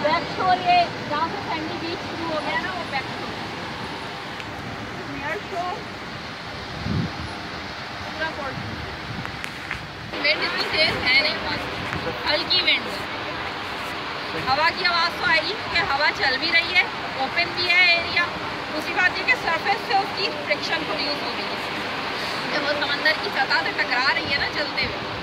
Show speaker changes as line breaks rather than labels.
Back शोर ये जहाँ से सैंडी बीच शुरू हो गया ना वो बैक शोर। नियर शोर पूरा पोर्शन। विंड इतनी तेज है नहीं, बहुत हल्की विंड। हवा की आवाज़ तो आएगी क्योंकि हवा चल भी रही है, ओपन भी है एरिया। दूसरी बात ये कि सरफेस से उसकी फ्रिक्शन प्रोड्यूस हो रही है, जब वो समंदर की सतह से टकरा रही है ना चलते हुए,